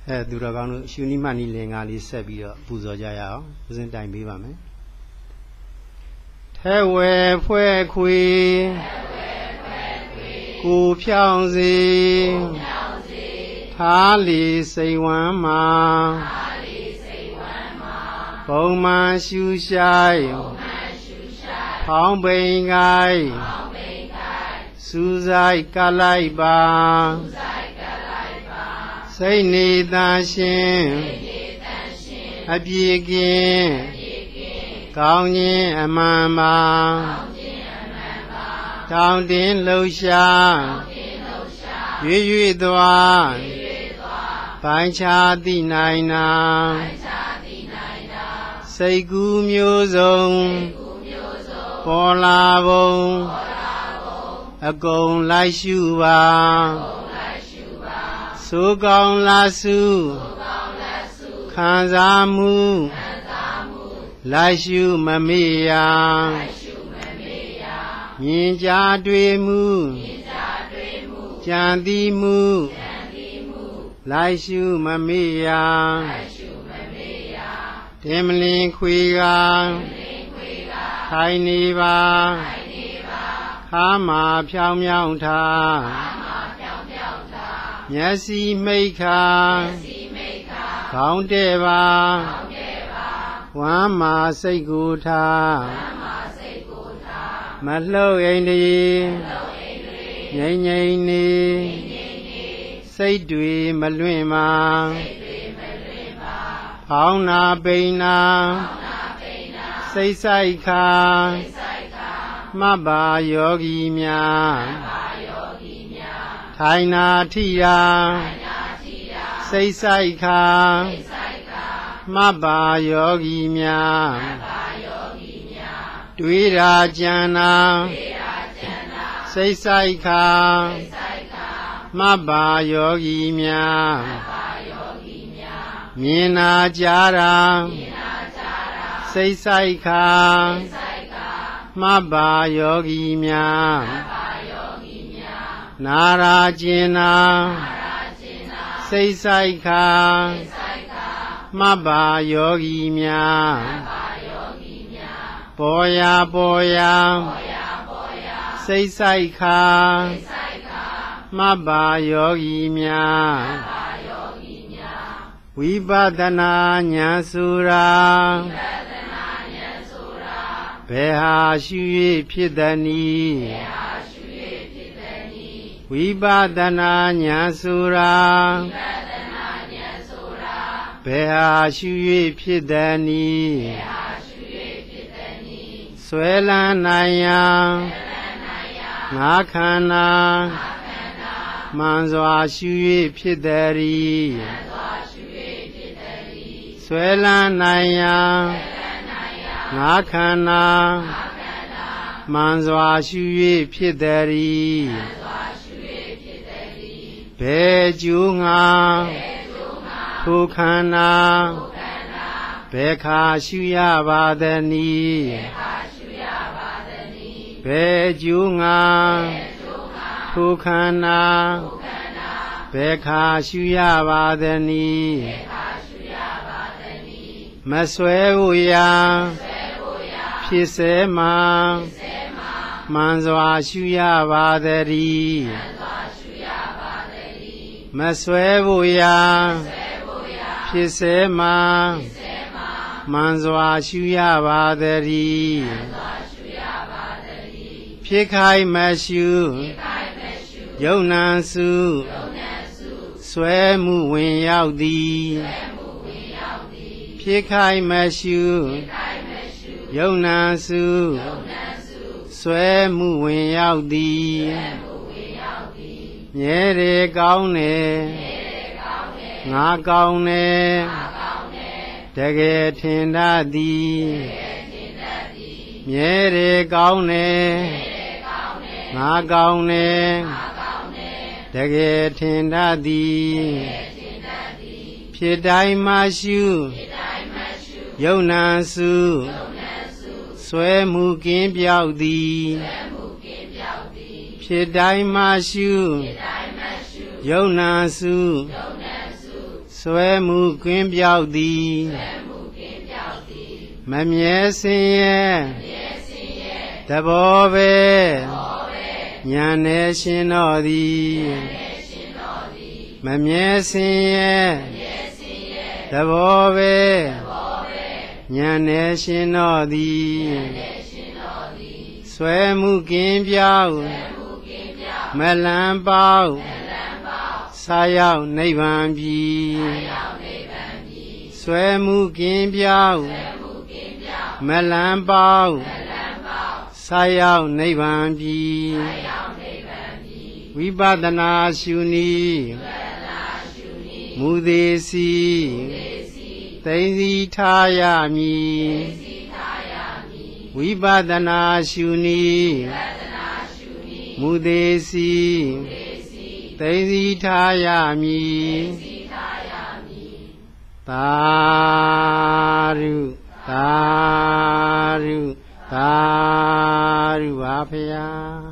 ดูเรากางชูนิมานีเลงาลีเสบีတော့ပူဇော်ကြရအောင်ဦးစင်းတိုင်ပေးပါမယ်ထဲဝဲဖွဲ့ခွေကိုဖြောင်းစီထားလီစိတ်ဝမ်းမှာပုံမှန်ရှူဆိုင်ဖောင်းပိန်ကိုင်းစူးစိုက်ကလိုက်ပါစိတ်နေတန်ရှင်အပြေကင်းကောင်းခြင်းအမှန်ပါတောင်းတင်းလှူရှာရွေသွားပိုင်းခြားသိနိုင်နာစိတ်ကူးမျိုးစုံပေါ်လာပုံအကုန်လိုက်ရှုပါဆိုကောင်းလားစုခံစားမှုလိုက်ရှုမမေ့ရမြင်ကြားတွေ့မှုကြံသိမှုလိုက်ရှုမမေ့ရတင်မလင်ခွေကထိုင်နေပါခါမှာဖြောင်းမြောင်းထားမျက်စိမိတ်ခါခေါင်းတဲ့ပါဝမ်းမှာစိတ်ကိုထားမလှုပ်အိမ်ဒီငြိမ်ငြိမ်နေစိတ်တွေမလွင့်မှာဖောင်းနာပိန်နာစိတ်ဆိုင်ခါမဘယောဂီများထိုင်နာထိရာစိတ်ဆိုင်ခါမဘယောဂီများတွေးရာကြံနာစိတ်ဆိုင်ခါမဘယောဂီများမြင်နာကြတာစိတ်ဆိုင်ခါမဘယောဂီများနာရာကျင်နာစိတ်ဆိုင်ခါမဘယောဂီများပေါ်ရာစိတ်ဆိုင်ခါမဘယောဂီများဝိပဿနာဉာဏ်ဆိုတာဘယ်ဟာရှု၍ဖြစ်သနည်းဝိပဿနာဉာဏ်ဆိုတာဘယ်ဟာရှု၍ဖြစ်သနည်းဆွဲလန်းနိုင်ရာငါခန္ဓာမှန်စွာရှု၍ဖြစ်သည်ဆွဲလန်းနိုင်ရာငါခန္ဓာမှန်စွာရှု၍ဖြစ်သည်ဘယ်ကျိုးငါထိုခန္ဓာဘယ်ခါရှုရပါသနည်းဘယ်ကျိုးငါထိုခန္ဓာဘယ်ခါရှုရပါသနည်းမဆွဲဖို့ရာဖြစ်စေမှာမှန်စွာရှုရပါသည်မဆွဲဖို့ရာဖြစ်စေမှာမှန်စွာရှုရပါသည်ဖြစ်ခိုင်မရှုယုံနံစုဆွဲမှုဝင်ရောက်သည်ဖြစ်ခိုင်မရှုယုံနံစုဆွဲမှုဝင်ရောက်သည်မြဲတယ်ကောင်းတယ်ငါကောင်းတယ်တကယ်ထင်တတ်သည်မြဲတယ်ကောင်းတယ်ငါကောင်းတယ်တကယ်ထင်တတ်သည်ဖြစ်တိုင်းမှရှုယုံနံစုဆွဲမှုကင်းပြောက်သည်ဖြစ်တိုင်းမှရှုယုံနံစုဆွဲမှုကင်းပြောက်သည်မမြဲစင်ရဲ့တဘောပဲဉာဏ်နဲ့ရှင်တော်သည်မမြဲစင်ရဲ့တဘောပဲဉာဏ်နဲ့ရှင်တော်သည်ဆွဲမှုကင်းပြောက်မလန်းပေါက်စာရောက်နိဗ္ဗာန်ပြီဆွဲမှုကင်းပြောက်မလန်းပေါက်စာရောက်နိဗ္ဗာန်ပြီဝိပဿနာရှုနည်းမူသေးစီသိသိထားရမည်ဝိပဿနာရှုနည်းမူသေးစီသိသိထားရမည်သာဓုသာဓုသာဓုပါဖျား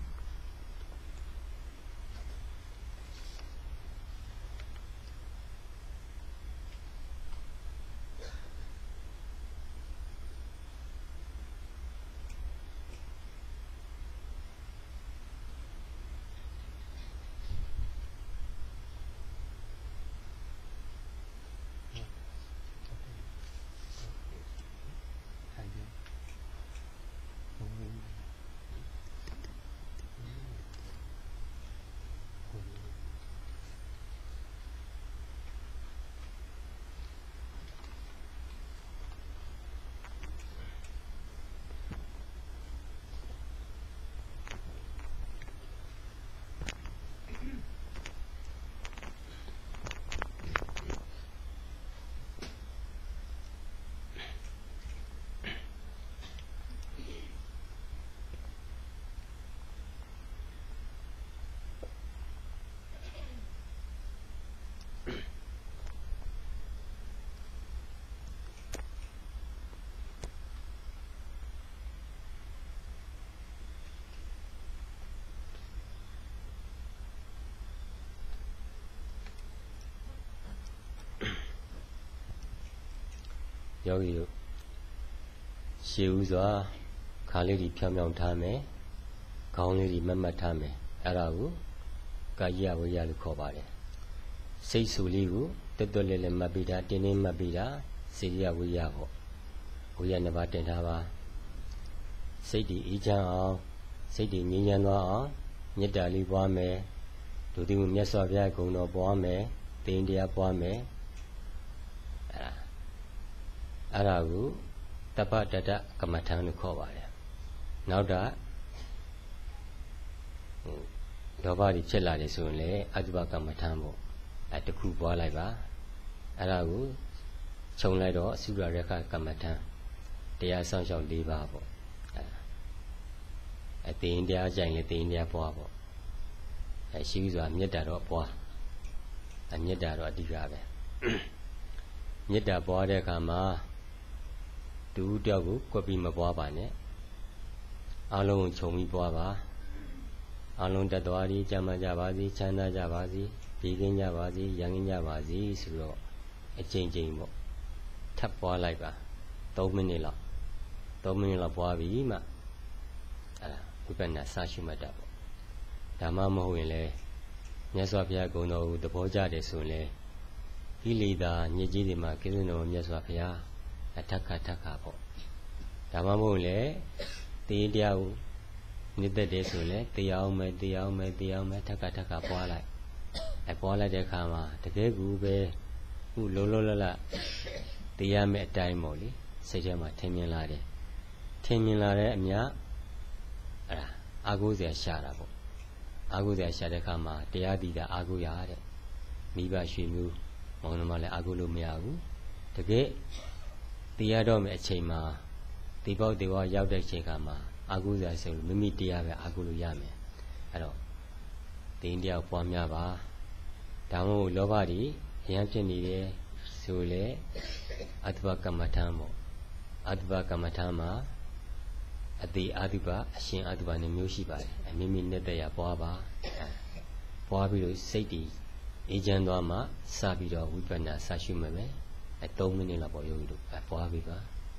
ယောဂီတို့ရှေးဥစွာခါလေးတွေဖြောင်းဖြောင်းထားမယ်ခေါင်းလေးတွေမတ်မတ်ထားမယ်အဲ့ဒါကိုကာယဝိယလို့ခေါ်ပါတယ်စိတ်ဆူလေးကိုတွတ်တွတ်လဲလဲမှတ်ပြီးတာတင်းတင်းမှတ်ပြီးတာစေရဝိယပေါ့ဝိယနှစ်ပါးတင်ထားပါစိတ်တွေအေးချမ်းအောင်စိတ်တွေငြိမ်းချမ်းသွားအောင်မေတ္တာလေးပွားမယ်ဒုတိယမြတ်စွာဘုရားဂုဏ်တော်ပွားမယ်သင်တရားပွားမယ်အဲ့ဒါကိုတပ္ပတတကမ္မထံလို့ခေါ်ပါတယ်နောက်တာဒေါဘတွေဖြစ်လာတယ်ဆိုရင်လည်းအတုပကမ္မထံပေါ့အဲ့တခုပွားလိုက်ပါအဲ့ဒါကိုခြုံလိုက်တော့အစုရရခကမ္မထံတရားဆောင်ရှောက်၄ပါးပေါ့အဲ့သင်တရားကြိုင်လေသင်တရားပွားပေါ့အဲ့ရှိစွာမေတ္တာတော့ပွားအဲ့မေတ္တာတော့အဓိကပဲမေတ္တာပွားတဲ့အခါမှာတူတယောက်ကိုကွက်ပြီးမပွားပါနဲ့အလုံးကိုခြုံပြီးပွားပါအလုံးတတော်ရီကြမ်းကြပါစေချမ်းသာကြပါစေဒီကင်းကြပါစေရန်ကင်းကြပါစေဆိုတော့အချိန်ချင်းပေါ့ထပ်ပွားလိုက်ပါ3မိနစ်လောက်ပွားပြီးမှအဲ့ဒါဝိပဿနာစရှုမှတ်တာပေါ့ဒါမှမဟုတ်ရင်လည်းမြတ်စွာဘုရားဂုဏ်တော်ကိုသဘောကျတယ်ဆိုရင်လည်းကိလေသာညစ်ကြေးတွေမှာကိလေသာတော်မြတ်စွာဘုရားအထက်ခါပေါ့ဒါမှမဟုတ်လေတေးတရားကိုနိသက်တယ်ဆိုလေတရားအောင်မယ်ထက်ခါပွားလိုက်ပွားလိုက်တဲ့အခါမှာတကယ်ကူပဲခုလုံးလတရားမဲ့အတိုင်းပေါ့လေစိတ်ထဲမှာထင်မြင်လာတဲ့အမြအဲ့ဒါအာကိုးစရာရှာတာပေါ့အာကိုးစရာရှာတဲ့အခါမှာတရားတည်တာအာကိုးရတဲ့မိဘရွှေမျိုးမောင်နှမလည်းအာကိုးလို့မရဘူးတကယ်တရားတော့မယ့်အချိန်မှာဒီပေါက်ဒီဝါရောက်တဲ့ချိန်ခါမှာအာဟုဇာဆိုလို့မိမိတရားပဲအာဟုလို့ရမယ်အဲ့တော့တင်းတရားပွားများပါဒါမှမဟုတ်လောဘတွေအရန်ဖြစ်နေတယ်ဆိုလေအတ္တကမ္မထံပေါ့အတ္တကမ္မထံမှာအတိအတုပအရှင်အတုပနဲ့မျိုးရှိပါတယ်မိမိနဲ့တည်းရပွားပါပွားပြီးလို့စိတ်တည် agent သွားမှစပြီးတော့ဝိပဿနာစရှုမှမယ်3 မိနစ်လောက်ပေါ့ယောဂီတို့ပွားပြီးပါ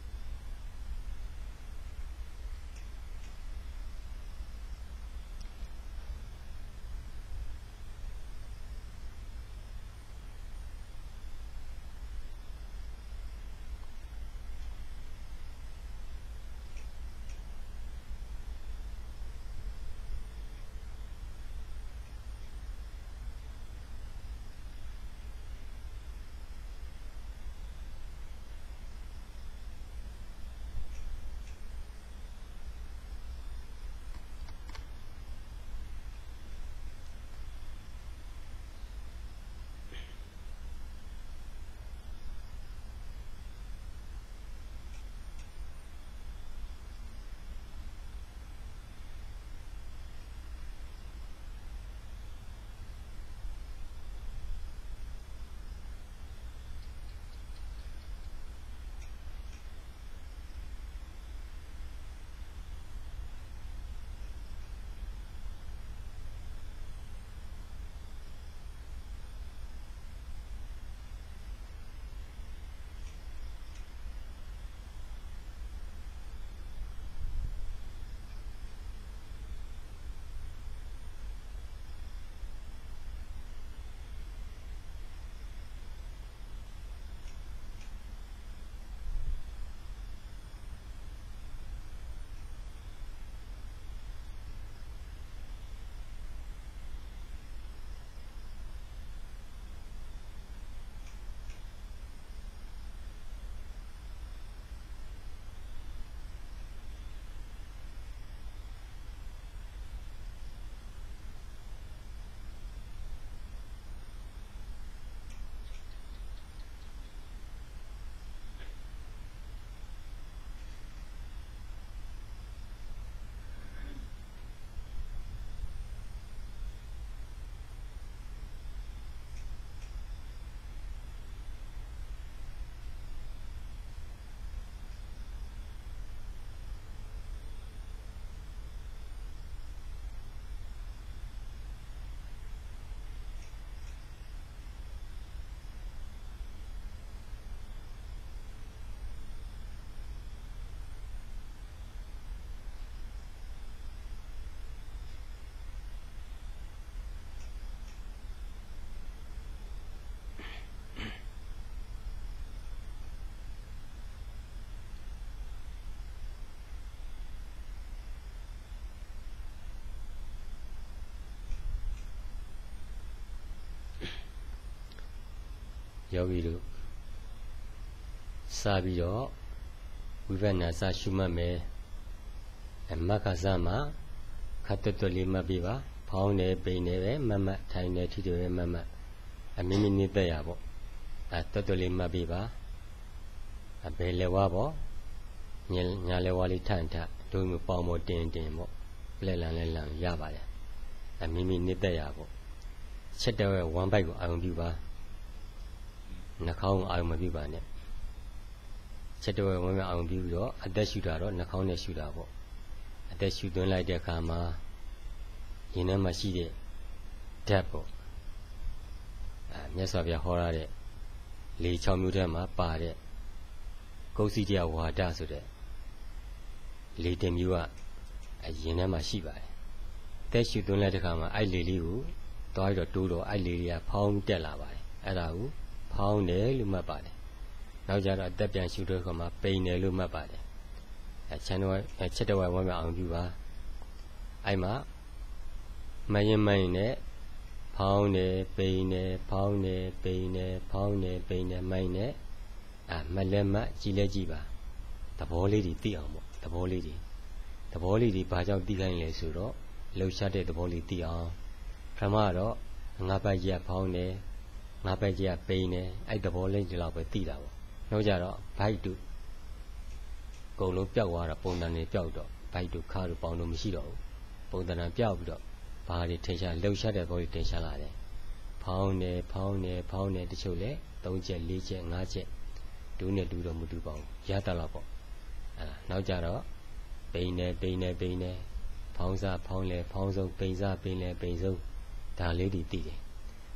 ယောဂီတို့စပြီးတော့ဝိပဿနာစရှုမှတ်မယ်မက္ခစမှာခတ်တွတ်လေးမှတ်ပြီးပါဖောင်းနေပိန်နေပဲမမတ်ထိုင်နေထိတွေပဲမမတ်မိမိနေသက်ရပေါ့တွတ်တွတ်လေးမှတ်ပြီးပါဘယ်လဲဝါပေါ့ညာလဲဝါလေးထန်ထတို့မျိုးပေါင်ပေါ်တင်တင်ပေါ့လဲလန်ရပါတယ်မိမိနေသက်ရပေါ့ချက်တဲ့ဝမ်းပိုက်ကိုအာရုံပြုပါနှာခေါင်းအာရုံမပြုပါနဲ့ချက်တဲ့ဝမ်းအာရုံပြုပြီးတော့အသက်ရှူတာတော့နှာခေါင်းနဲ့ရှူတာပေါ့အသက်ရှူသွင်းလိုက်တဲ့အခါမှာရင်ထဲမှာရှိတဲ့ဓာတ်ပေါ့မြတ်စွာဘုရားဟောရတဲ့လေ6မျိုးထဲမှာပါတဲ့ကုသီတဝါဒဆိုတဲ့လေတမျိုးကရင်ထဲမှာရှိပါတယ်အသက်ရှူသွင်းလိုက်တဲ့အခါမှာအဲ့လေလေးကိုတွားပြီးတော့တိုးတော့အဲ့လေလေးကဖောင်းတက်လာပါတယ်အဲ့ဒါကိုဖောင်းတယ်လို့မှတ်ပါတယ်နောက်ကြတော့အသက်ပြန်ရှူတဲ့အခါမှာပိန်တယ်လို့မှတ်ပါတယ်ချက်တော်ဝမ်းမြောက်အောင်ပြုပါအဲ့မှာမရင်နဲ့ဖောင်းတယ်ပိန်တယ်ဖောင်းတယ်ပိန်တယ်ဖောင်းတယ်ပိန်တယ်မိုင်းတယ်မလဲမကြည်လဲကြည့်ပါသဘောလေးတွေသိအောင်ပေါ့သဘောလေးတွေဘာကြောင့်သိခိုင်းလဲဆိုတော့လှုပ်ရှားတဲ့သဘောလေးသိအောင်ပထမတော့ငါးပတ်ကြီးဖောင်းတယ်ငါးပတ်ကြီးပိန်တယ်အဲ့သဘောလေးဒီလောက်ပဲသိတာပေါ့နောက်ကြတော့ဘိုက်တူအကုန်လုံးပျောက်သွားတာပုံသဏ္ဍာန်တွေပျောက်တော့ဘိုက်တူခါတူပေါင်းလို့မရှိတော့ဘူးပုံသဏ္ဍာန်ပျောက်ပြီးတော့ဘာတွေထင်ရှားလှုပ်ရှားတဲ့ဘောတွေထင်ရှားလာတယ်ဖောင်းတယ်တချို့လဲ3ချက်4ချက်5ချက်ဒူးနဲ့ဒူးတော့မတူပါဘူးရတတ်တော့ပေါ့နောက်ကြတော့ပိန်တယ်ဖောင်းစားဖောင်းလဲဖောင်းဆုံးပိန်စားပိန်လဲပိန်ဆုံးဒါလေးတွေသိတယ်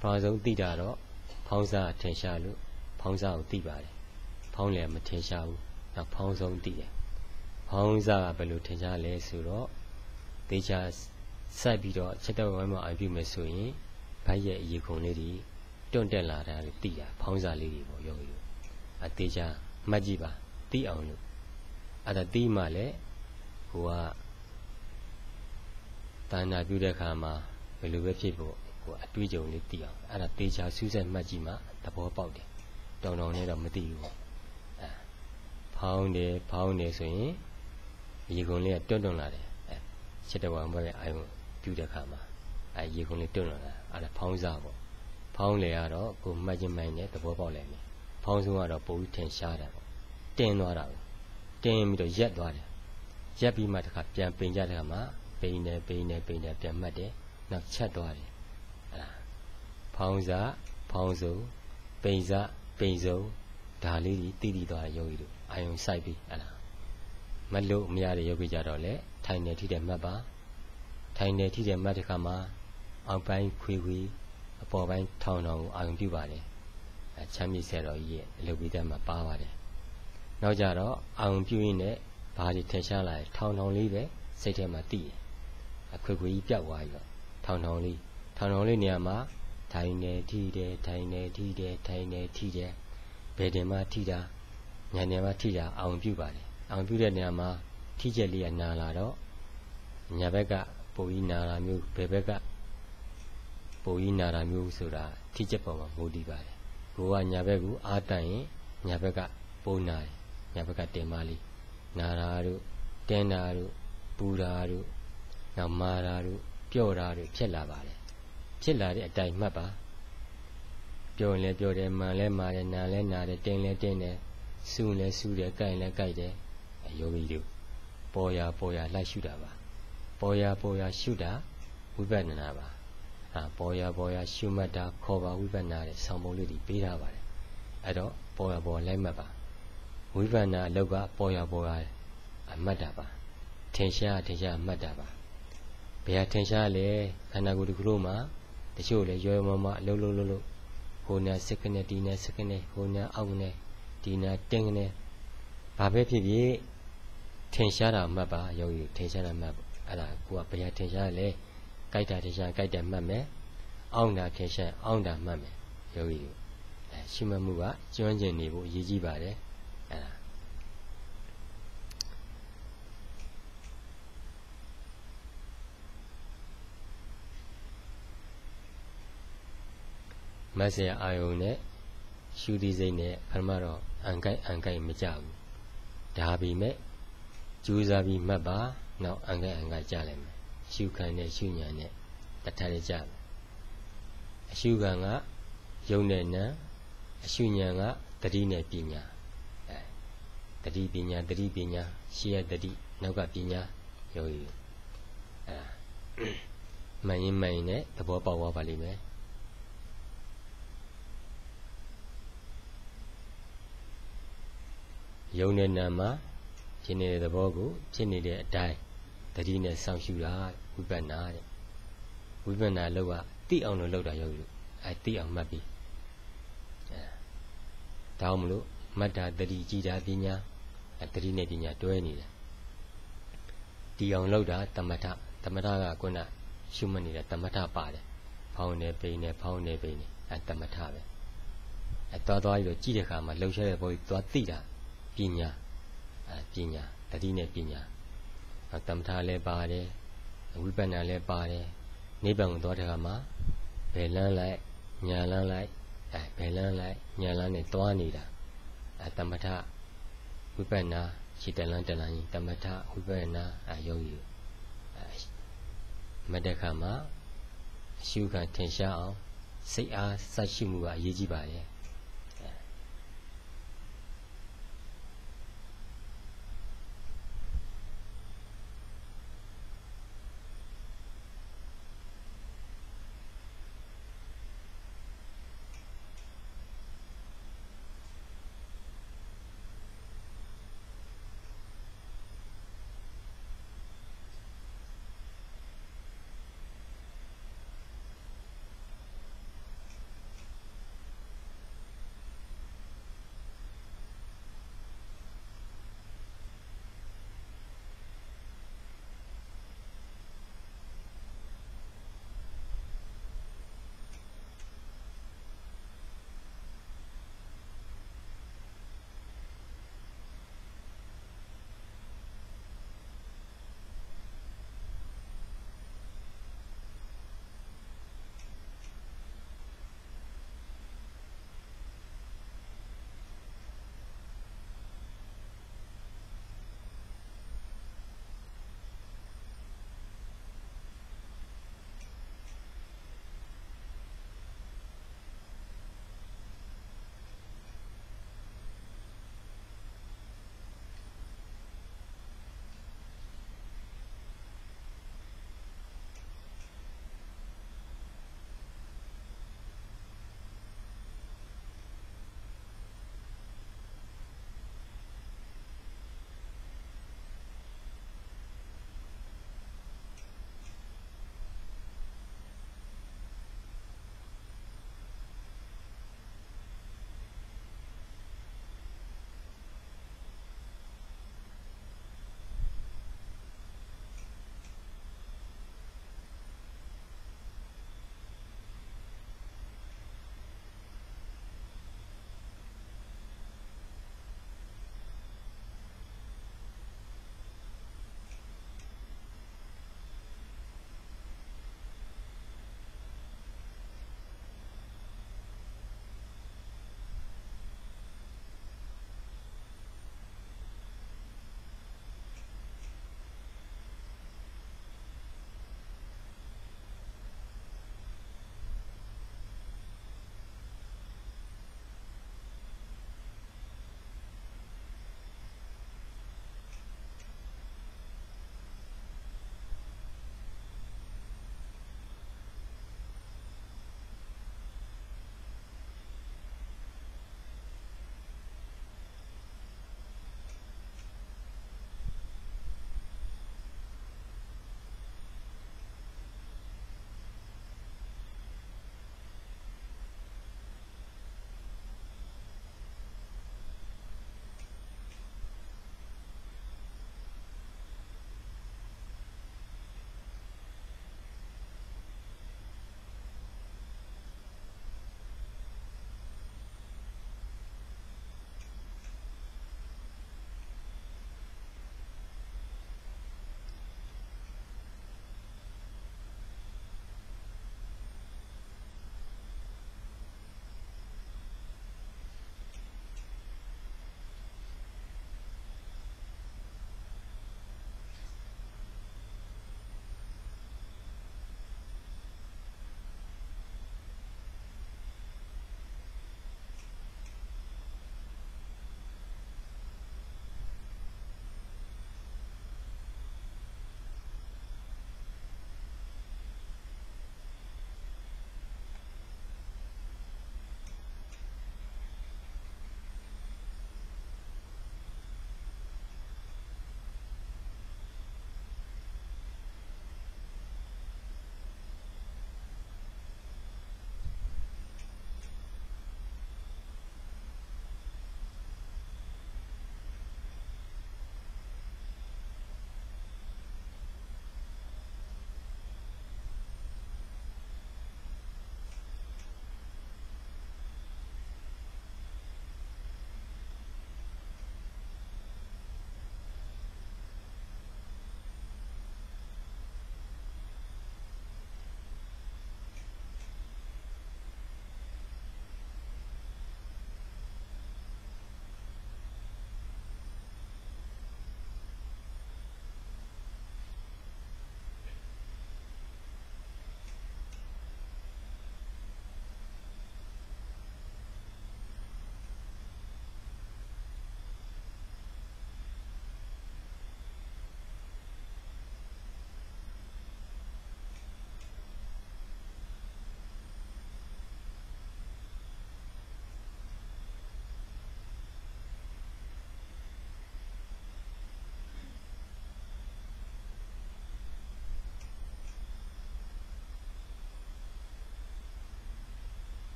ဘာဆုံးသိတာတော့ဖောင်းစားထင်ရှားလို့ဖောင်းစားကိုသိပါတယ်ဖောင်းလည်းမထင်ရှားဘူးနောက်ဖောင်းဆုံးသိတယ်ဖောင်းစားကဘယ်လိုထင်ရှားလဲဆိုတော့တေချာစိုက်ပြီးတော့ချက်တော့ဝိုင်းမှာအပြုမယ်ဆိုရင်ဘိုက်ရဲ့အရေခုံလေးတွေတွန့်တက်လာတာလို့သိတာဖောင်းစားလေးတွေပေါ့ယောဂီတို့အသေးချာမှတ်ကြည့်ပါသိအောင်လို့အဲ့ဒါသိမှလည်းဟိုကတာနာပြုတဲ့ခါမှာဘယ်လိုပဲဖြစ်ဖို့ဟိုအတွေးကြုံလေးသိအောင်အဲ့ဒါသေချာစူးစိုက်မှတ်ကြည့်မှသဘောပေါက်တယ်တောင်တောင်နဲ့တော့မသိဘူးပေါ့ဖောင်းတယ်ဆိုရင်ရေကုန်လေးကတွန့်လာတယ်ချက်တော်ဘက်အာယုံပြုတဲ့ခါမှာရေကုန်လေးတွန့်လာတာအဲ့ဒါဖောင်းစားပေါ့ဖောင်းလေကတော့ကိုမှတ်ချင်းမိုင်းနဲ့သဘောပေါက်လိုက်မယ်ဖောင်းဆုံးကတော့ပုံထင်ရှားတယ်ပေါ့တင်းသွားတာပေါ့တင်းပြီးတော့ရက်သွားတယ်ရက်ပြီးမှတခါပြန်ပိန်ကြတဲ့ခါမှာပိန်နေပြန်မှတ်တယ်နောက်ချက်သွားတယ်အဲ့ဒါဖောင်းစားဖောင်းစုံပိန်စားပိန်စုံဒါလေးတွေတည်သွားတဲ့ယောဂီတို့အာယုံစိုက်ပြီးအဲ့ဒါမလို့မရတဲ့ယောဂီကြတော့လေထိုင်နေထိတဲ့မှတ်ပါထိုင်နေထိတဲ့မှတ်တဲ့ခါမှာအောက်ပိုင်းခွေအပေါ်ပိုင်းထောင်ကိုအာယုံပြုပါတယ်ချမ်းမြေဆရာတော်ကြီးရဲ့အလုပ်ပိသက်မှာပါပါတယ်နောက်ကြတော့အာယုံပြုရင်းနဲ့ဘာတွေထင်ရှားလာလဲထောင်လေးပဲစိတ်ထဲမှာတည်တယ်ခွေကြီးပြောက်သွားပြီတော့ထောင်လေးနေရာမှာထိုင်နေထိတယ်ဘယ်တင်မှထိတာညာနေမှာထိတာအာယုံပြုပါတယ်အာယုံပြုတဲ့နေရာမှာထိချက်လေးကနာလာတော့ညာဘက်ကပုံကြီးနာလာမျိုးဘယ်ဘက်ကပုံကြီးနာလာမျိုးဆိုတာထိချက်ပေါ်မှာမူတည်ပါတယ်ကိုကညာဘက်ကိုအားတန်ရင်ညာဘက်ကပုံနာတယ်ညာဘက်ကတင်မလေးနာတာတို့တင်းတာတို့ပူတာတို့နောက်မာတာတို့ပြော့တာတို့ဖြစ်လာပါတယ်ဖြစ်လာတဲ့အတိုင်းမှတ်ပါပြောရင်လည်းပြောတယ်မှန်လည်းမှားတယ်နာလည်းနာတယ်တင်းလည်းတင်းတယ်စူလည်းစူတယ်ကြိုက်လည်းကြိုက်တယ်ယောဂီတို့ပေါ်ရလိုက်ရှုတာပါပေါ်ရရှုတာဝိပဿနာပါပေါ်ရရှုမှတ်တာခေါ်ပါဝိပဿနာတဲ့ဆောင်းပုံလေးတွေပေးထားပါတယ်အဲ့တော့ပေါ်လိုက်မှတ်ပါဝိပဿနာအလောက်ကပေါ်ရအမှတ်တာပါထင်ရှားမှတ်တာပါဘယ်ဟာထင်ရှားလဲခန္ဓာကိုယ်တစ်ခုလုံးမှာတချို့လည်းရောမမအလုံးဟိုနာစက္ကနဲ့ဒီနာစက္ကနဲ့ဟိုနာအောက်နဲ့ဒီနာတင်းကနေဘာပဲဖြစ်ဖြစ်ထင်ရှားတာမှတ်ပါယောဂီထင်ရှားတာမှတ်အဲ့ဒါကိုကဘယ်ဟာထင်ရှားလဲကြိုက်တာထင်ရှားကြိုက်တယ်မှတ်မယ်အောင့်တာထင်ရှားအောင့်တာမှတ်မယ်ယောဂီရှိမှတ်မှုကကျွမ်းကျင်နေဖို့အရေးကြီးပါတယ်အဲ့ဒါမဆရာအာယုံနဲ့ရှုသည်စိတ်နဲ့ပထမတော့အန်ကိုက်မကြဘူးဒါပေမဲ့ကြိုးစားပြီးမှတ်ပါနောက်အန်ကိုက်ကြလိုက်မယ်ရှုခံနဲ့ရှုညာနဲ့တထရကြမယ်အရှုခံကယုံနဲ့နာအရှုညာကတတိနဲ့ပညာတတိပညာရှေ့ရတတိနောက်ကပညာယောဂီမှန်ရင်နဲ့သဘောပေါက်သွားပါလိမ့်မယ်ယုံတဲ့နာမှာဖြစ်နေတဲ့သဘောကိုဖြစ်နေတဲ့အတိုင်းတတိနဲ့စောင့်ရှုတာဝိပဿနာတဲ့ဝိပဿနာလောက်ကသိအောင်လို့လောက်တာယောဂီတို့သိအောင်မှတ်ပြီးဒါမှမလို့မတ္တာတတိကြည်တာပညာတတိနဲ့ပညာတွဲနေတယ်ဒီအောင်လောက်တာတမထကခုနရှုမှတ်နေတာတမထပါတယ်ဖောင်းနေပိန်နေတမထပဲသွားပြီးတော့ကြည့်တဲ့အခါမှာလှုပ်ရှားတဲ့ဘောကြီးသွားသိတာပညာတတိနဲ့ပညာတမထလည်းပါတယ်ဝိပဿနာလည်းပါတယ်နိဗ္ဗာန်ကိုသွားတဲ့အခါမှာဘယ်လန်းလိုက်ညာလန်းလိုက်ဘယ်လန်းလိုက်ညာလန်းနဲ့သွားနေတာတမထဝိပဿနာရှိတလန်းရင်တမထဝိပဿနာယောဂီမတ္တခါမှာအရှုခံထင်ရှားအောင်စိတ်အားစိုက်ရှိမှုကအရေးကြီးပါတယ်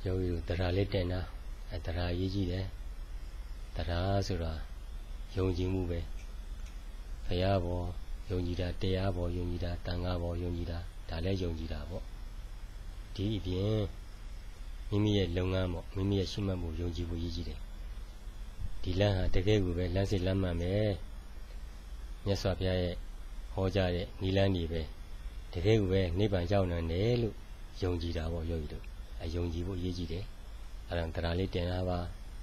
ယောဂီတို့တရားလေးတင်တာတရားရေးကြည့်တယ်တရားဆိုတာယုံကြည်မှုပဲဘုရားဘောယုံကြည်တာတရားဘောယုံကြည်တာတန်ခါဘောယုံကြည်တာဒါလည်းယုံကြည်တာပေါ့ဒီအပြင်မိမိရဲ့လုပ်ငန်းပေါ့မိမိရဲ့ရှိမှတ်မှုယုံကြည်မှုရေးကြည့်တယ်ဒီလမ်းဟာတကယ်ကိုပဲလမ်းစစ်လမ်းမှန်ပဲမြတ်စွာဘုရားရဲ့ဟောကြားတဲ့နိလန်းကြီးပဲတကယ်ကိုပဲနိဗ္ဗာန်ရောက်နိုင်တယ်လို့ယုံကြည်တာပေါ့ယောဂီတို့ယုံကြည်ဖို့ရေးကြည့်တယ်အဲ့ဒါတရားလေးတင်တာပါ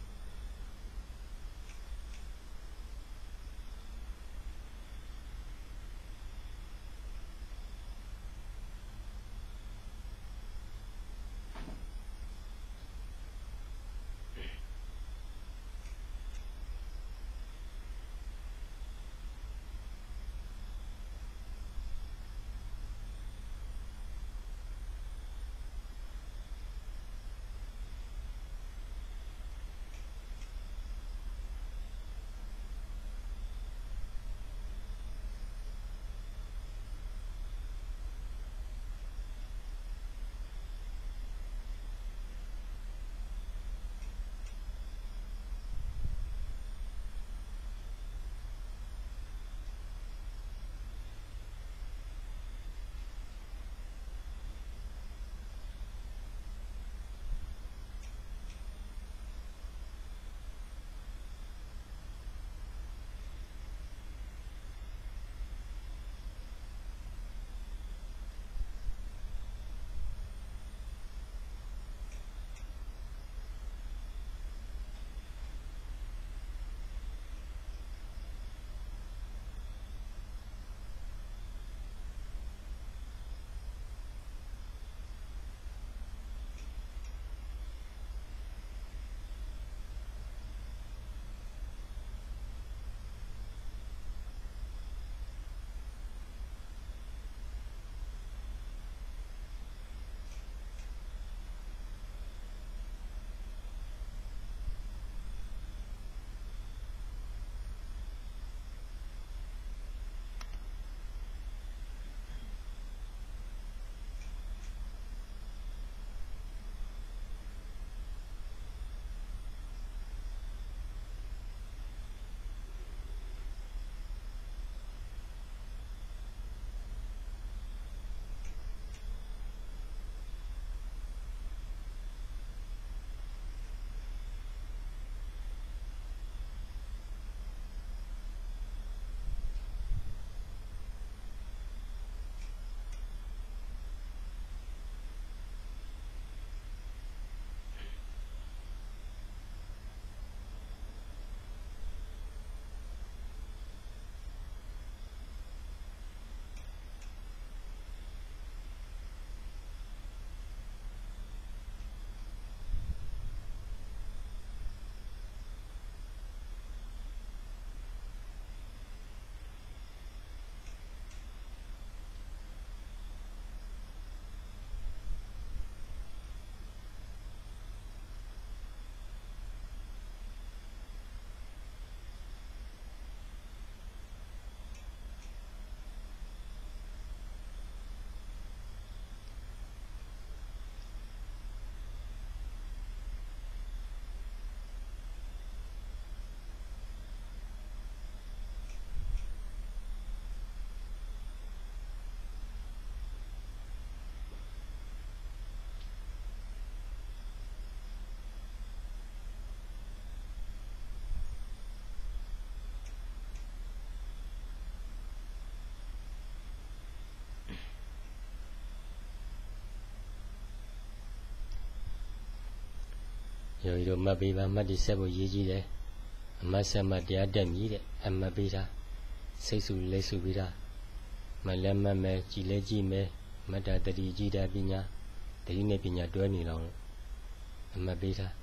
ယောဂီတို့မှတ်ပေးပါမှတ်တည်ဆက်ဖို့ရေးကြည့်တယ်အမတ်ဆက်မှတ်တရားတက်မြည်တဲ့အမှတ်ပေးတာစိတ်စုလက်စုပေးတာမလဲမှတ်မယ်ကြည်လဲကြည့်မယ်မတ္တတတိကြည်တာပညာတတိနဲ့ပညာတွဲနေလောင်းအမှတ်ပေးတာ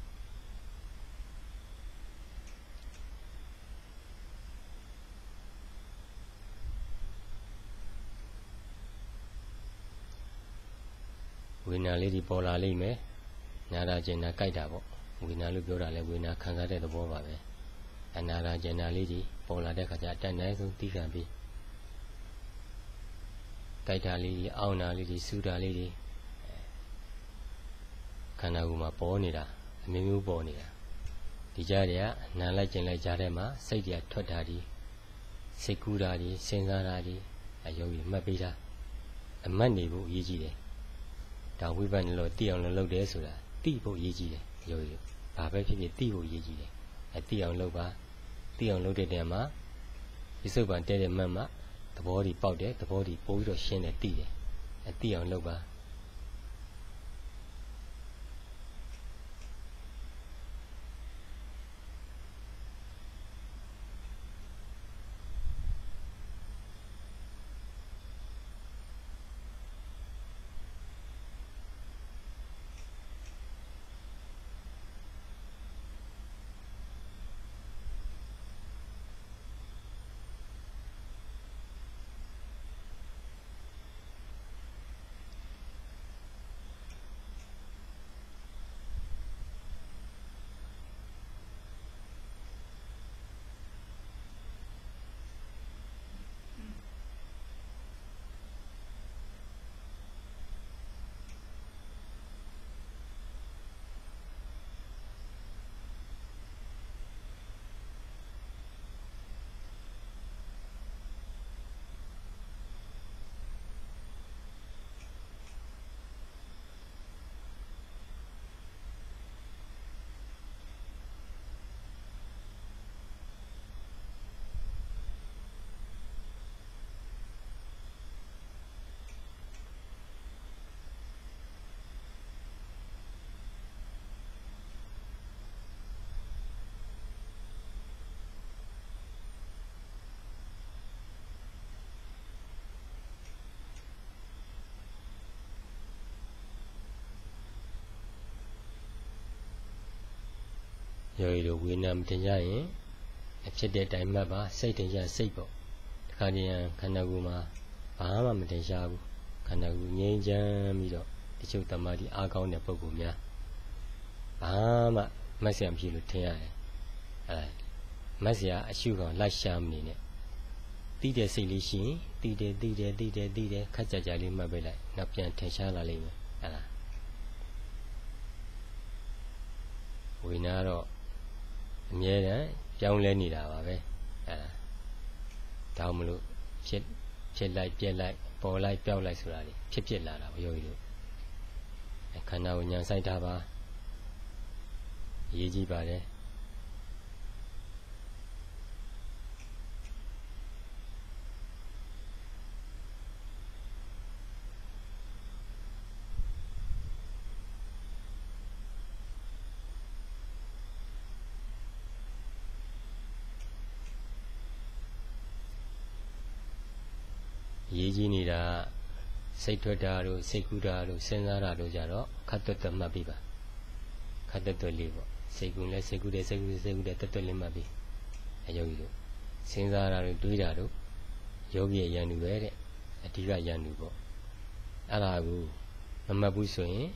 ဝိညာဉ်လေးဒီပေါ်လာလိမ့်မယ်နာရာကျင်နာကြိုက်တာပေါ့ဝိညာဉ်လို့ပြောတာလဲဝိညာဉ်ခံစားတဲ့သဘောပါပဲအနာရာကျင်နာလေးဒီပေါ်လာတဲ့ခါကျအတတ်နိုင်ဆုံးသိခံပြီးကြိုက်တာလေးအောင်းတာလေးဒီစူတာလေးဒီခန္ဓာကိုယ်မှာပေါ်နေတာအမျိုးမျိုးပေါ်နေတာဒီကြားတွေကနာလိုက်ကျင်လိုက်ကြားထဲမှာစိတ်တွေကထွက်တာဒီစိတ်ကူးတာဒီစဉ်းစားတာဒီအယောဂီမှတ်ပေးတာအမှတ်နေဖို့အရေးကြီးတယ်ဒါဝိပဿနာလို့သိအောင်လုပ်တယ်ဆိုတာသိဖို့အရေးကြီးတယ်အယောဂီဘာပဲဖြစ်ဖြစ်သိဖို့အရေးကြီးတယ်သိအောင်လုပ်ပါသိအောင်လုပ်တဲ့နေရာမှာဒီစုပ်ပန်တဲ့မှတ်မှသဘောဒီပေါက်တယ်သဘောဒီပိုးပြီးတော့ရှင်းတယ်သိတယ်သိအောင်လုပ်ပါယောဂီတို့ဝေဒနာမတင်ကြရင်အဖြစ်တဲ့အတိုင်းမှတ်ပါစိတ်တင်ကြစိတ်ပေါ့တခါတည်းခန္ဓာကိုယ်မှာဘာမှမတင်ရှားဘူးခန္ဓာကိုယ်ငြိမ်းချမ်းပြီးတော့တချို့တမာတိအားကောင်းတဲ့ပုဂ္ဂိုလ်များဘာမှမဆရာမရှိလို့ထင်ရတယ်မဆရာအရှုကောင်လိုက်ရှာမနေနဲ့တိတဲ့စိတ်လေးရှိရင်တိတယ်ခက်ကြကြလေးမှတ်ပေးလိုက်နောက်ပြန်ထင်ရှားလာလိမ့်မယ်ဝိညာဉ်တော့အမြဲတမ်းပြောင်းလဲနေတာပါပဲဒါမှမလို့ဖြစ်လိုက်ပြက်လိုက်ပေါ်လိုက်ပြောက်လိုက်ဆိုတာလေဖြစ်လာတာဘယောဂီတို့ခန္ဓာကိုဉာဏ်ဆိုင်တာပါအရေးကြီးပါတယ်ရေးကြီးနေတာစိတ်ထွက်တာတို့စိတ်ကူးတာတို့စဉ်းစားတာတို့ကြတော့ခတ်တွတ်မှတ်ပြီးပါခတ်တွတ်လေးပေါ့စိတ်ကူးလဲစိတ်ကူးတယ်တွတ်လေးမှတ်ပြီးအယောဂီတို့စဉ်းစားတာတို့တွေးတာတို့ယောဂီရဲ့ယန္တုပဲတဲ့အဓိကယန္တုပေါ့အဲ့ဒါကိုမမှတ်ဘူးဆိုရင်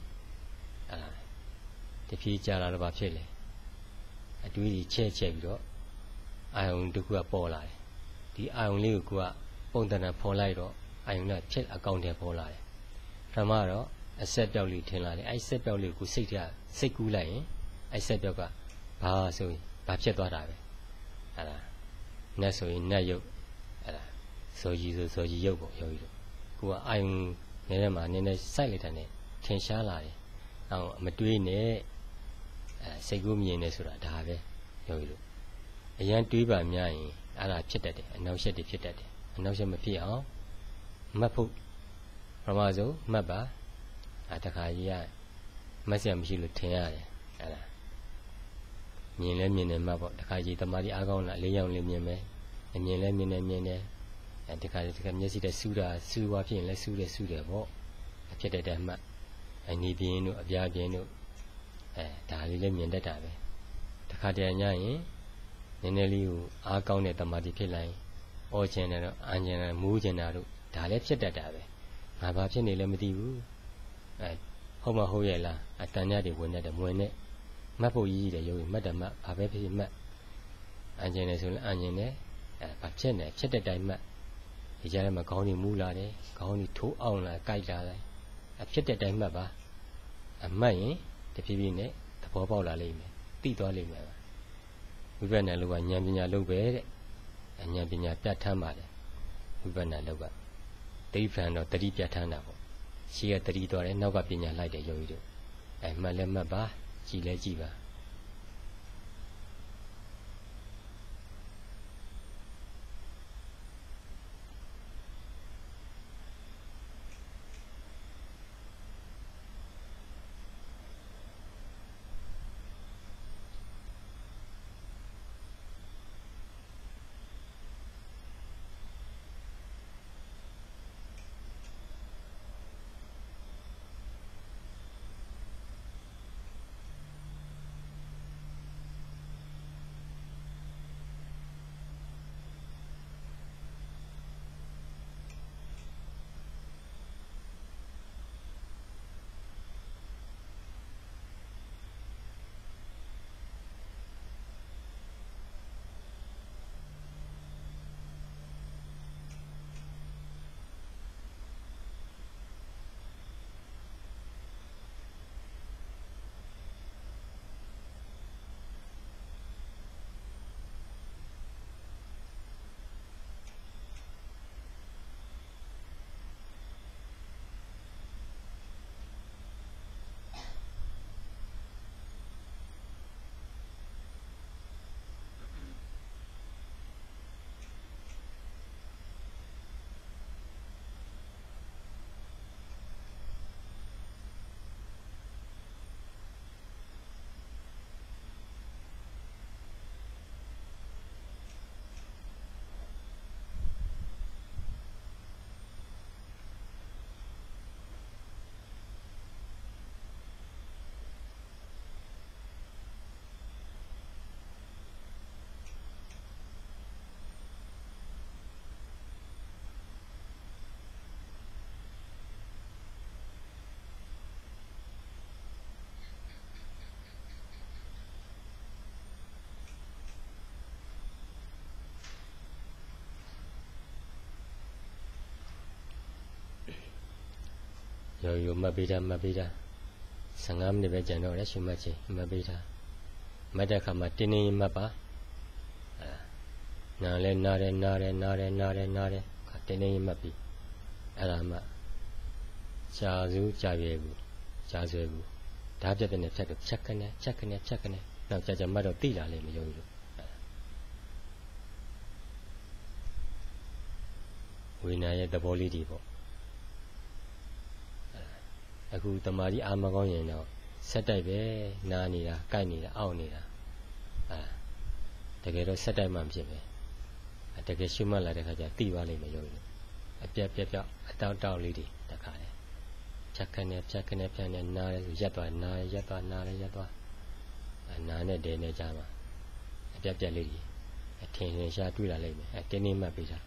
တဖြည်းကြာလာတော့ဘာဖြစ်လဲအတွေးကြီးချက်ပြီးတော့အာယုံတစ်ခုကပေါ်လာတယ်ဒီအာယုံလေးကိုပုံသဏ္ဍာန်ဖော်လိုက်တော့အာယုံကဖြစ်အကောင့်ထဲပေါ်လာတယ်ပထမတော့အဆက်ပြောက်လေးထင်လာတယ်အဲ့ဆက်ပြောက်လေးကိုစိတ်ကူးလိုက်ရင်အဲ့ဆက်ပြောက်ကဘာဆိုရင်ဘာဖြစ်သွားတာပဲနတ်ဆိုရင်နတ်ရုပ်ဇောကြီးဆိုဇောကြီးရုပ်ပေါ့ယောဂီတို့ကိုကအာယုံထဲမှာနည်းနည်းစိုက်လိုက်တာနဲ့ထင်ရှားလာတယ်မတွေးနဲ့စိတ်ကူးမြင်နေဆိုတာဒါပဲယောဂီတို့အရန်တွေးပါများရင်အဲ့ဒါဖြစ်တတ်တယ်အနောက်ရှက်တွေဖြစ်တတ်တယ်အနောက်ရှက်မဖြစ်အောင်မှတ်ဖို့ပထမဆုံးမှတ်ပါတခါကြီးရမဆရာမရှိလို့ထင်ရတယ်မြင်လဲမြင်တယ်မှတ်ပေါ့တခါကြီးတမာတိအားကောင်းတာလေးယောက်လေးမြင်မယ်အမြင်လဲမြင်တယ်တခါမျက်စိနဲ့စူးဝါဖြစ်ရင်လဲစူးတယ်ပေါ့ဖြစ်တဲ့တည်းမှတ်နေပြင်းတို့အပြားပြင်းတို့ဒါလေးလည်းမြင်တတ်တာပဲတခါတည်းညရင်နည်းနည်းလေးကိုအားကောင်းတဲ့တမာတိဖြစ်လိုက်အော်ကျင်တယ်တော့အန်ကျင်တယ်မူးကျင်တာတို့ဒါလည်းဖြစ်တတ်တာပဲငါဘာဖြစ်နေလဲမသိဘူးဟုတ်မဟုတ်ရဲ့လားအတန်ညတွေဝင်နေတယ်မဝင်နဲ့မှတ်ဖို့ရည်တယ်ရုပ်မှတ်တယ်မှတ်ဘာပဲဖြစ်မှတ်အန်ကျင်တယ်ဆိုရင်အန်ကျင်တယ်ဘာဖြစ်နေဖြစ်တဲ့တိုင်းမှတ်ဒီကြားထဲမှာခေါင်းတွေမူးလာတယ်ခေါင်းတွေထိုးအောင်လာကြိုက်လာတယ်ဖြစ်တဲ့တိုင်းမှတ်ပါအမှတ်ရင်တဖြည်းဖြည်းနဲ့သဘောပေါက်လာလိမ့်မယ်သိသွားလိမ့်မယ်ဝိပဿနာလောကဉာဏ်ပညာလုပ်ပဲတဲ့ဉာဏ်ပညာပြဋ္ဌာန်းပါတယ်ဝိပဿနာလောကတိဋ္ဌံတော့တတိပြဋ္ဌာန်းတာပေါ့ရှေ့ကတတိသွားတယ်နောက်ကပညာလိုက်တယ်ယောဂီတို့မှတ်လဲမှတ်ပါကြည်လဲကြည်ပါယောဂီမှတ်ပေးတာ15မိနစ်ပဲကြံတော့တယ်ရှင်မှတ်ချင်းမှတ်ပေးတာမှတ်တဲ့အခါမှာတင်းတင်းမှတ်ပါနားလဲနားတယ်တင်းတင်းမှတ်ပြီးအဲ့ဒါမှကြာစုကြာရွယ်ဘူးကြာဆွဲဘူးဓာတ်ပြတ်တဲ့နဲ့ဖြတ်ခနဲ့နောက်ကြာမှတ်တော့သိလာလိမ့်မယ်ယောဂီတို့ဝိညာဉ်ရဲ့သဘောလေးတွေပေါ့အခုတမာကြီးအာမကောင်းရင်တော့ဆက်တိုက်ပဲနားနေတာကြိုက်နေတာအောင့်နေတာတကယ်တော့ဆက်တိုက်မှမဖြစ်ပဲတကယ်ရှုမှတ်လာတဲ့ခါကျသိသွားလိမ့်မယ်ယောဂီတို့အပြက်အတောက်လေးတွေတခါလေဖြတ်ခနဲ့နားလဲဆိုရက်သွားနားနဲ့ဒဲနဲ့ကြားမှာအပြက်လေးတွေအထင်ရှားတွေ့လာလိမ့်မယ်တင်းမှတ်ပေးတာ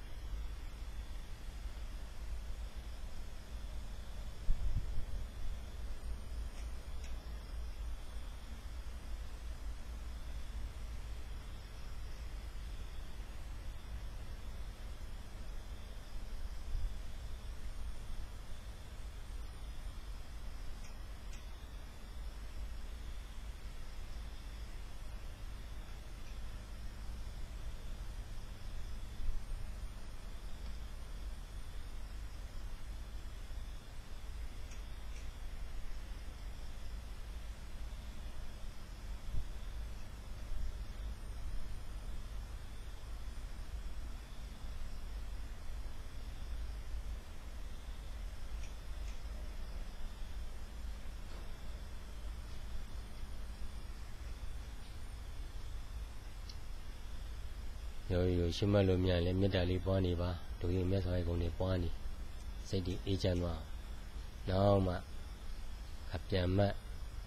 ယောဂီတို့ရှုမှတ်လို့မြန်လဲမေတ္တာလေးပွားနေပါဒုရင်မြတ်စွာဘုရားကုံတွေပွားနေစိတ်တည်အေးချမ်းသွားနောက်မှအပြန်မှတ်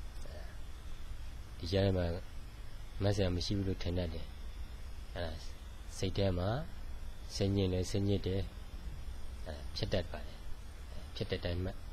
ဒီကြားထဲမှာမဆရာမရှိဘူးလို့ထင်တတ်တယ်စိတ်ထဲမှာစိတ်ညစ်တယ်ဖြစ်တတ်ပါတယ်ဖြစ်တဲ့တိုင်းမှတ်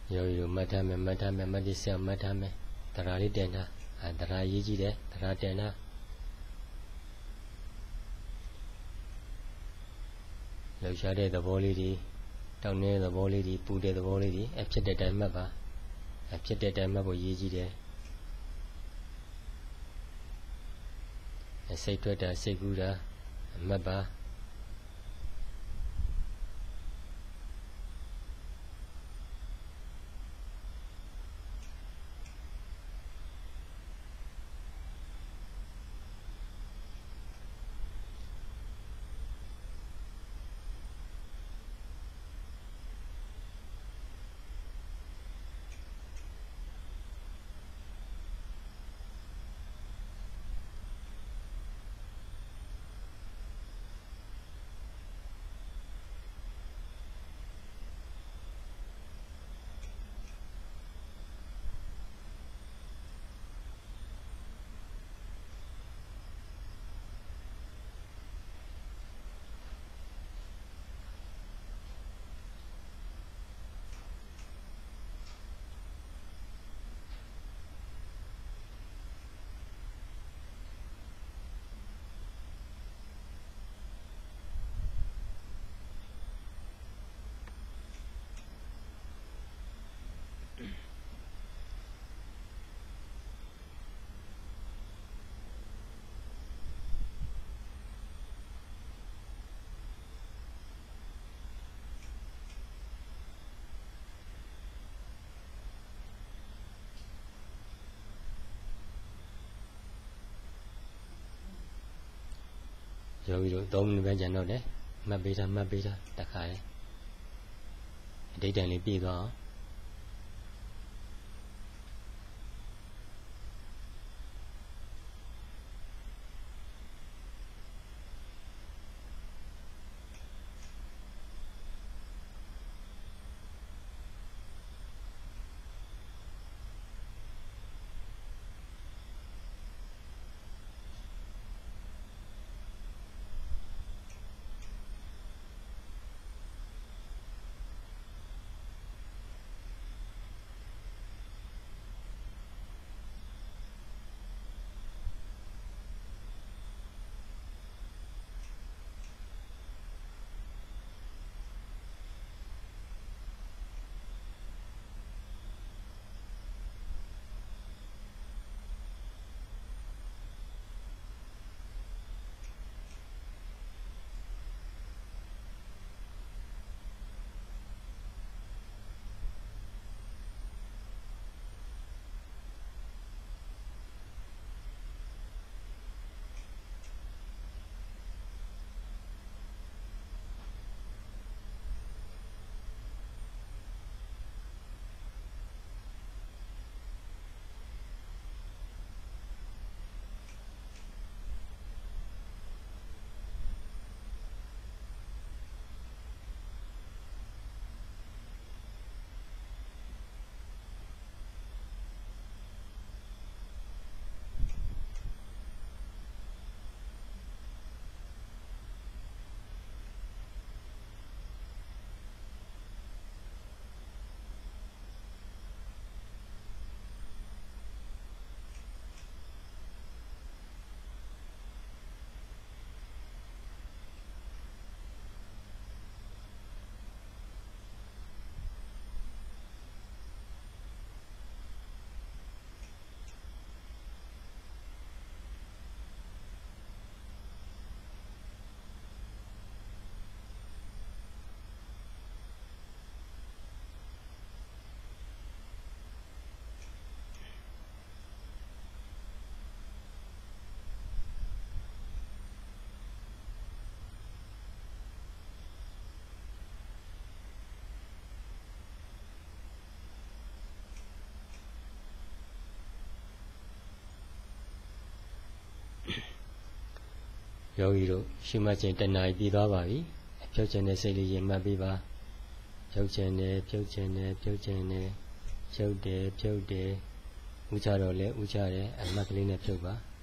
ယောဂီတို့မှတ်ထားမယ်မှတ်ဒီဆက်မှတ်ထားမယ်တရားလေးတင်တာတရားရေးကြည့်တယ်တရားတင်တာလှူရှားတဲ့သဘောလေးတွေတောင်းနေတဲ့သဘောလေးတွေပူတဲ့သဘောလေးတွေဖြစ်တဲ့တိုင်မှတ်ပါဖြစ်တဲ့တိုင်မှတ်ဖို့ရေးကြည့်တယ်စိတ်ထွက်တာစိတ်ကူးတာမှတ်ပါယောဂီတို့3မိနစ်ပဲကျန်တော့တယ်မှတ်ပေးတာတခါလေအတိတ်တန်လေးပြည့်သွားအောင်ယောဂီတို့ရှိမှချင်းတဏှာပြီးသွားပါပြီဖြုတ်ခြင်းနဲ့စိတ်လေးရင်မှတ်ပြီးပါဖြုတ်ခြင်းနဲ့ဖြုတ်တယ်ဥချတော့လဲဥချတယ်အမှတ်ကလေးနဲ့ဖြုတ်ပါ